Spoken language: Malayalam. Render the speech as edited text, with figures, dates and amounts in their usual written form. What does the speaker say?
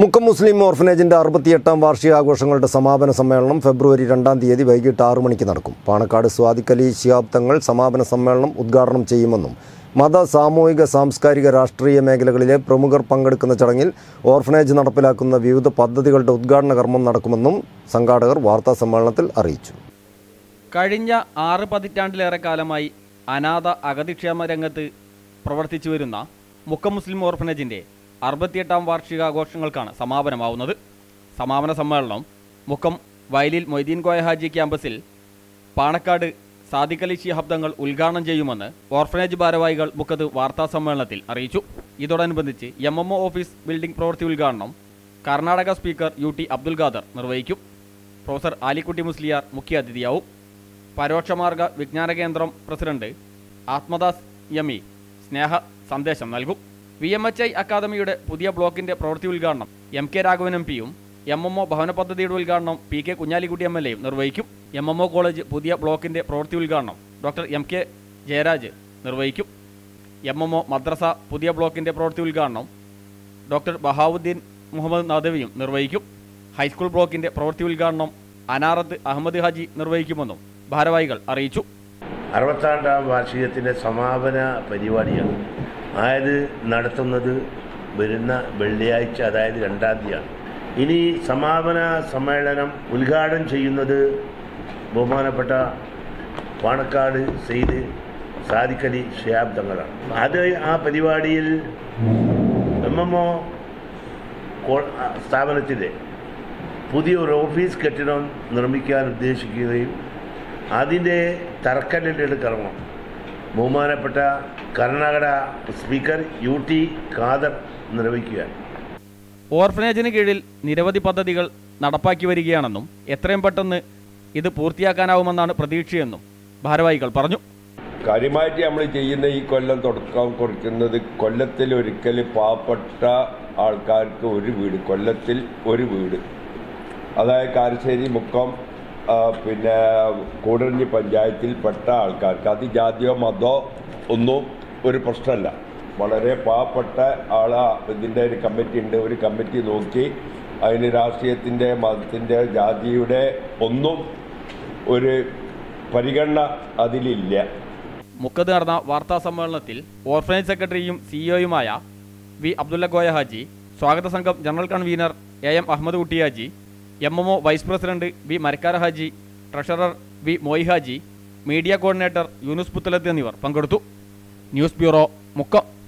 മുക്കം മുസ്ലിം ഓർഫനേജിന്റെ 68ാം വാർഷികാഘോഷങ്ങളുടെ സമാപന സമ്മേളനം ഫെബ്രുവരി 2-ാം തീയതി വൈകിട്ട് 6 മണിക്ക് നടക്കും. പാണക്കാട് സ്വാദിഖ് അലി ശിഹാബ് തങ്ങൾ സമാപന സമ്മേളനം ഉദ്ഘാടനം ചെയ്യുമെന്നും മത, സാമൂഹിക, സാംസ്കാരിക, രാഷ്ട്രീയ മേഖലകളിലെ പ്രമുഖർ പങ്കെടുക്കുന്ന ചടങ്ങിൽ ഓർഫനേജ് നടപ്പിലാക്കുന്ന വിവിധ പദ്ധതികളുടെ ഉദ്ഘാടന കർമ്മം നടക്കുമെന്നും സംഘാടകർ വാർത്താസമ്മേളനത്തിൽ അറിയിച്ചു. കഴിഞ്ഞ 6 പതിറ്റാണ്ടിലേറെ കാലമായി അനാഥ അഗതിക്ഷേമ രംഗത്ത് പ്രവർത്തിച്ചു വരുന്ന മുക്കം മുസ്ലിം ഓർഫനേജിന്റെ 68ാം വാർഷികാഘോഷങ്ങൾക്കാണ് സമാപനമാവുന്നത്. സമാപന സമ്മേളനം മുക്കം വയലിൽ മൊയ്തീൻ കോയ ഹാജി ക്യാമ്പസിൽ പാണക്കാട് സാദിഖ് അലി ശിഹാബ് തങ്ങൾ ഉദ്ഘാടനം ചെയ്യുമെന്ന് ഓർഫനേജ് ഭാരവാഹികൾ മുക്കത്ത് വാർത്താസമ്മേളനത്തിൽ അറിയിച്ചു. ഇതോടനുബന്ധിച്ച് MMO ഓഫീസ് ബിൽഡിംഗ് പ്രവൃത്തി ഉദ്ഘാടനം കർണാടക സ്പീക്കർ UT അബ്ദുൽ ഖാദർ നിർവഹിക്കും. പ്രൊഫസർ ആലിക്കുട്ടി മുസ്ലിയാർ മുഖ്യാതിഥിയാവും. പരോക്ഷമാർഗ വിജ്ഞാന കേന്ദ്രം പ്രസിഡന്റ് ആത്മദാസ് യമി സ്നേഹ സന്ദേശം നൽകും. VMHI അക്കാദമിയുടെ പുതിയ ബ്ലോക്കിന്റെ പ്രവൃത്തി ഉദ്ഘാടനം MK രാഘവൻ MPയും MMO ഭവന പദ്ധതിയുടെ ഉദ്ഘാടനം PK കുഞ്ഞാലിക്കുട്ടി MLAയും നിർവഹിക്കും. MMO കോളേജ് പുതിയ ബ്ലോക്കിന്റെ പ്രവൃത്തി ഉദ്ഘാടനം ഡോക്ടർ MK ജയരാജ് നിർവഹിക്കും. MMO മദ്രസ പുതിയ ബ്ലോക്കിന്റെ പ്രവൃത്തി ഉദ്ഘാടനം ഡോക്ടർ ബഹാവുദ്ദീൻ മുഹമ്മദ് നദവിയും നിർവഹിക്കും. ഹൈസ്കൂൾ ബ്ലോക്കിന്റെ പ്രവൃത്തി ഉദ്ഘാടനം അനാറത്ത് അഹമ്മദ് ഹാജി നിർവഹിക്കുമെന്നും ഭാരവാഹികൾ അറിയിച്ചു. 68ാം വാർഷികത്തിൻ്റെ സമാപന പരിപാടിയാണ്. അതായത് നടത്തുന്നത് വരുന്ന വെള്ളിയാഴ്ച, അതായത് 2-ാം തീയതിയാണ്. ഇനി സമാപന സമ്മേളനം ഉദ്ഘാടനം ചെയ്യുന്നത് ബഹുമാനപ്പെട്ട പാണക്കാട് സെയ്ദ് സാദിഖ് അലി ശിഹാബ് തങ്ങളാണ്. ആ പരിപാടിയിൽ MMO സ്ഥാപനത്തിൻ്റെ പുതിയൊരു ഓഫീസ് കെട്ടിടം നിർമ്മിക്കാൻ ഉദ്ദേശിക്കുകയും അതിൻ്റെ തറക്കല്ലിടൽ കർമ്മം ബഹുമാനപ്പെട്ട കർണാടക സ്പീക്കർ UT ഖാദർ നിർവഹിക്കുകയാണ്. ഓർഫനേജിന് കീഴിൽ നിരവധി പദ്ധതികൾ നടപ്പാക്കി വരികയാണെന്നും എത്രയും പെട്ടെന്ന് ഇത് പൂർത്തിയാക്കാനാവുമെന്നാണ് പ്രതീക്ഷയെന്നും ഭാരവാഹികൾ പറഞ്ഞു. കാര്യമായിട്ട് നമ്മൾ ചെയ്യുന്ന ഈ കൊല്ലം തുടക്കം കുറിക്കുന്നത് കൊല്ലത്തിൽ ഒരിക്കൽ പാവപ്പെട്ട ആൾക്കാർക്ക് ഒരു വീട്, കൊല്ലത്തിൽ ഒരു വീട്, അതായത് കാരശ്ശേരി, മുക്കം, പിന്നെ കൂടരഞ്ഞി പഞ്ചായത്തിൽപ്പെട്ട ആൾക്കാർക്ക് അത് ജാതിയോ മതമോ ഒന്നും ഒരു പ്രശ്നമല്ല. വളരെ പാവപ്പെട്ട ഇതിൻ്റെ ഒരു കമ്മിറ്റി ഉണ്ട്. ഒരു കമ്മിറ്റി നോക്കി അതിന് രാഷ്ട്രീയത്തിൻ്റെ, മതത്തിൻ്റെ, ജാതിയുടെ ഒന്നും ഒരു പരിഗണന അതിലില്ല. മുക്കത്ത് നടന്ന വാർത്താ സമ്മേളനത്തിൽ ഓർഫനേജ് സെക്രട്ടറിയും CEOയുമായ V അബ്ദുല്ല കോയ ഹാജി, സ്വാഗത സംഘം general convener AM Ahammed Kutty Haji, MMO vice president V Marakkar Haji, treasurer V Moyi Haji, media coordinator Yunus Puthalath എന്നിവർ പങ്കെടുത്തു. News bureau, Mukkam.